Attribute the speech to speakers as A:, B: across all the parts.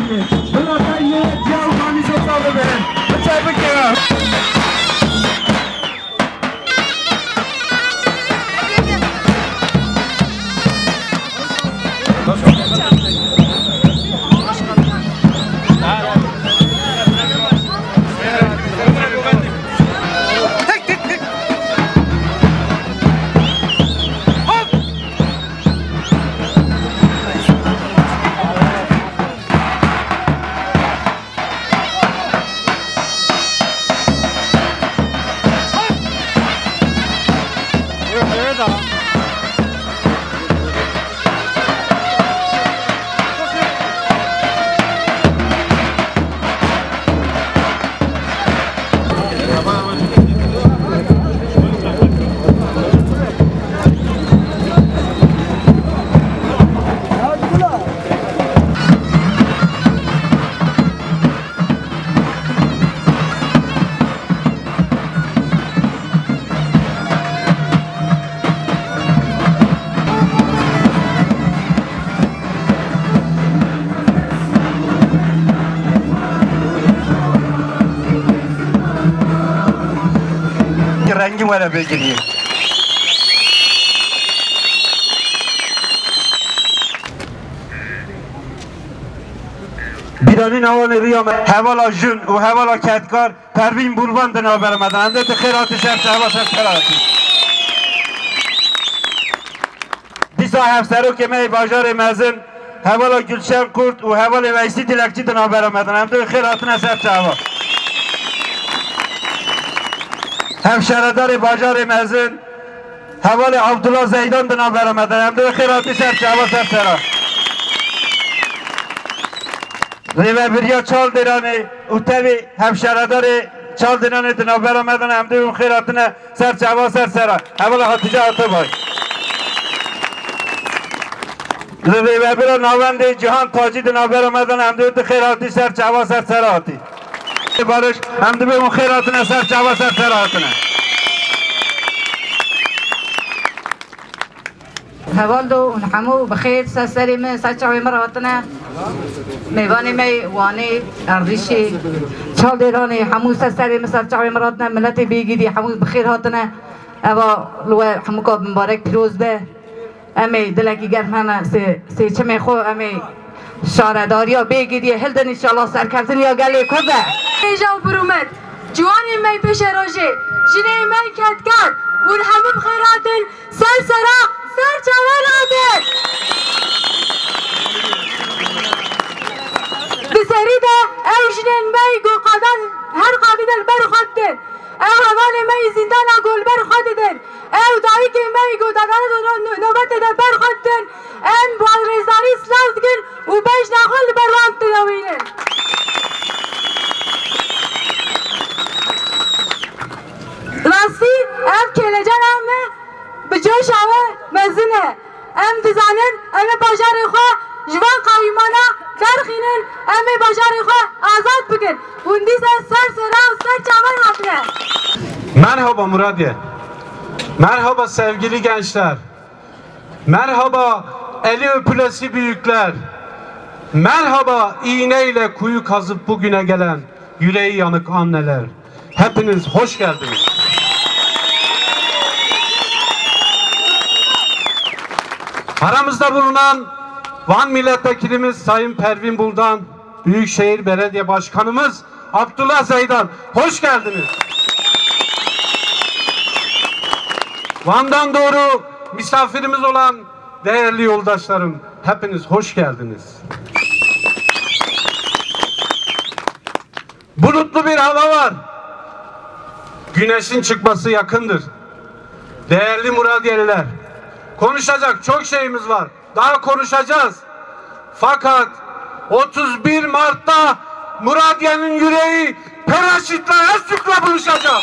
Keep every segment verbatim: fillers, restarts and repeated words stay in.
A: رنگی ولا بگیریم بیرانی نوان ریام حوالا جن و حوالا کتکار پروین بولوان دنا برمدن اندت خیرات شهر شهوا شهر خیراتی دیسا هفسرو که می باجار مزن حوالا گلشن کرد و حوالا ویسی دلکچی دنا برمدن اندت خیرات نسر شهوا همشهردار باجار مزن حوال عبدالله زیدان دنا برآمدن همدو خیراتی سر شهوا سر سرا ریوه بریا چال دیرانه او تبی همشهردار چال دیرانه دنا برآمدن همدو خیراتنا سر شهوا سر سرا حوال حتیجه آتا بای ریوه برا ناوند جهان تاجی دنا برآمدن همدو خیراتی سر شهوا سر سرا آتی بارش هم دو به اون خیراتونه سر جوا سر سراتونه
B: هوالدو اون همو بخیر سر سری من سر چاوی مراتونه میوانی می وانی اردیشی چال دیرانی همو سر سری من سر چاوی مراتونه ملت بیگیدی همو بخیر هاتونه اوا لو همو که مبارک پیروز به امی دلکی گرمانه سی سی چمی خو امی شارداری ها بگیری هلدن انشالله سرکرتن یا گلی کده
C: ایجا و برومت جوانی می پیش راجه جنه می کت کرد اون همه بخیراتن سر سرا سر چوان آدر بسری ده او جنه می گو قدن هر قابدل بر خود دن او هوان می زندان گل بر خود دن او دایی که می گو دادن نوبت ده بر خود دن ام باز ریزاری سلاو دگن و بیش نخل بروان تنوینن راستی ام کلجان امه بجوش همه مزنه ام دزانن ام باجار خواه جوان قایمانا درخینن ام باجار خواه آزاد بکن وندی سر سر سرا و سر چامان حفنه
D: Merhaba Muradiye. Merhaba sevgili gençler. Merhaba eli öpülesi büyükler. Merhaba iğneyle kuyu kazıp bugüne gelen yüreği yanık anneler. Hepiniz hoş geldiniz. Aramızda bulunan Van Milletvekilimiz Sayın Pervin Buldan, Büyükşehir Belediye Başkanımız Abdullah Zeydan, hoş geldiniz. Van'dan doğru misafirimiz olan değerli yoldaşlarım, hepiniz hoş geldiniz. Bulutlu bir hava var. Güneşin çıkması yakındır. Değerli Muradiyeliler, konuşacak çok şeyimiz var. Daha konuşacağız. Fakat otuz bir Mart'ta Muradiye'nin yüreği Peraşit'le Esük'le buluşacak.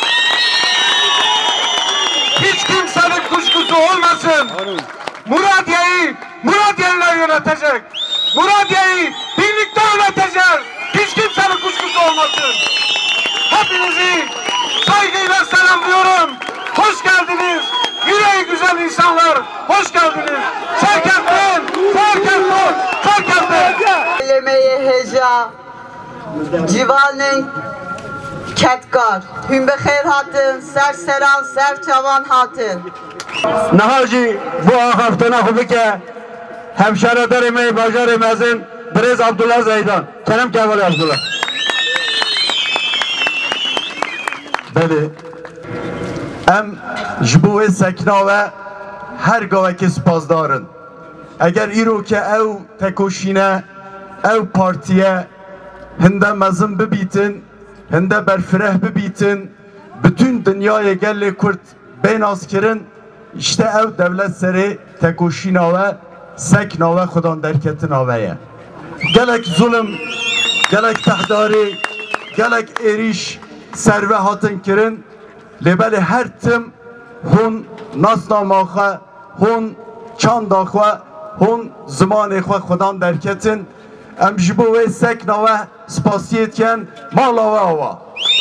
D: Hiç kimsenin kuşkusu olmasın. Muradiye'yi Muradiyeliler yönetecek. Muradiye'yi birlikte yöneteceğiz. Hiç kimsenin kuşkusu olmasın. Hepinizi saygıyla selamlıyorum. Hoş geldiniz. Yüreği güzel insanlar. Hoş geldiniz. Serkent'ten, Serkent'ten, Serkent'ten.
E: emeği heja civanın ketkar hüm bexer hatın ser seran ser çavan hatın
A: Nahaji bu haftana xubi ke hemşire derime bajar emezin Brez Abdullah Zeydan. Kerem Kevali Abdullah.
F: Beli. Em jibûê sekna ve her gavekê spazdarin. Eger îro ke ew tekoşîne, ew partiye hinde mezin bibîtin, hinde berfireh bibîtin, bütün dünyaya gelê Kurd bênaz kirin, işte ew devlet serê tekoşîna ve sekna ve xudan derketina ve ye. Gelek zulüm, gelek tehdarî, gelek êrîş serve hatın kirin, lebeli her tim hun nasnama xwe, hun çanda xwe, hun zimanê xwe xudan derketin, em ji bo wê sekna ve spasiyê dikin mala we awa.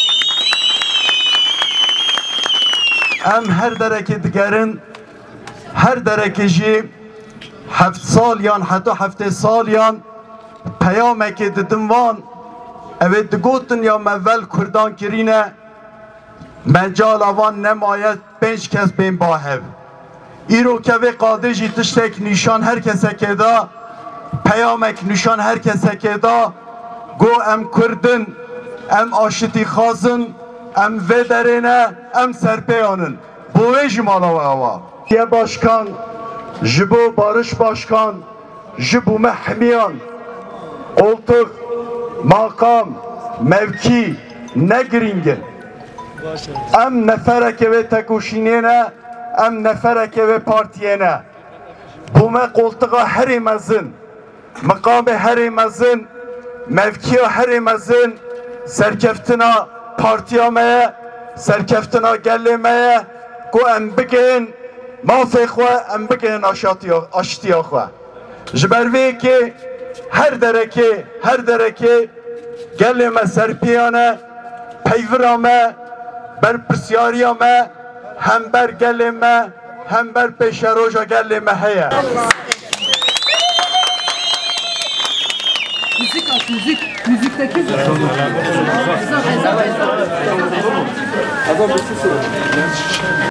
F: Em her derekê digerin, her derekê jî heft saliyan heta heftê saliyan peyamekê didin van evê digotin ya mevvel Kurdan kirîne mecal van nemaye pênc kes bên bahev. Îro kevê qadê jî tiştek nîşan her kesekê da peyamek nîşan her kesekê da go em Kurdin, em aşitî xazin, em vê derê ne, em serpêyanin. Bo wê jî mala we awa. Ye başkan, ji bo Barış Başkan, ji bo me hemiyan, koltuk, makam, mevki ne giringin. Em nefereke vê tekoşînê ne, em nefereke vê partiyê ne. Bu me koltuğa herê mezin, miqamê herê mezin, mevkiya herê mezin, serkeftina partiya me ye, serkeftina gelê me ye, ku em bigin mafê xwe, em bigin aştiya xwe. Ji ber vê ki her derekê, her derekê gelê me serpiyane, peyvira me, ber pirsyariya me, hem ber gelê me, hem ber pêşeroja gelê me heye.
G: Müzik aç, müzik. Müzikteki